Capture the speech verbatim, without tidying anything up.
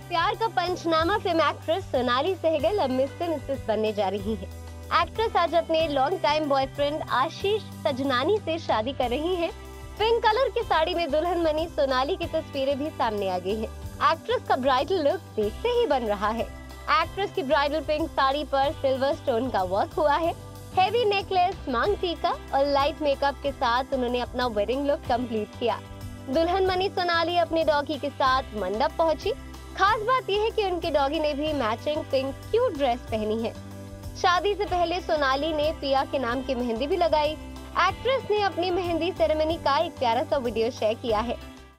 प्यार Ka Punchnama film actress Sonali Sehgal अब Mr Mrs बनने जा रही है। एक्ट्रेस आज अपने long time boyfriend Ashish Sajnani से शादी कर रही हैं। पिंक कलर की साड़ी में दुल्हन बनी सोनाली की तस्वीरें भी सामने आ गई हैं। एक्ट्रेस का ब्राइडल लुक देखते ही बन रहा है। एक्ट्रेस की ब्राइडल पिंक साड़ी पर सिल्वर स्टोन का वर्क हुआ है। हेवी नेकलेस, मांग टीका और लाइट मेकअप के साथ उन्होंने अपना वेडिंग लुक कंप्लीट किया। दुल्हन बनी सोनाली अपने डॉगी के साथ मंडप पहुंची। खास बात यह है कि उनके डॉगी ने भी मैचिंग पिंक क्यूट ड्रेस पहनी है। शादी से पहले सोनाली ने पिया के नाम की मेहंदी भी लगाई। एक्ट्रेस ने अपनी मेहंदी सेरेमनी का एक प्यारा सा वीडियो शेयर किया है।